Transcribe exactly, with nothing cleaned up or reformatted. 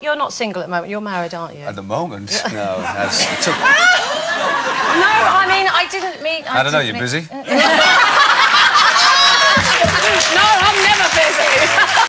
you're not single at the moment. You're married, aren't you? At the moment, no. That's, it took... No, I mean, I didn't mean... I, I don't know, you're mean... busy?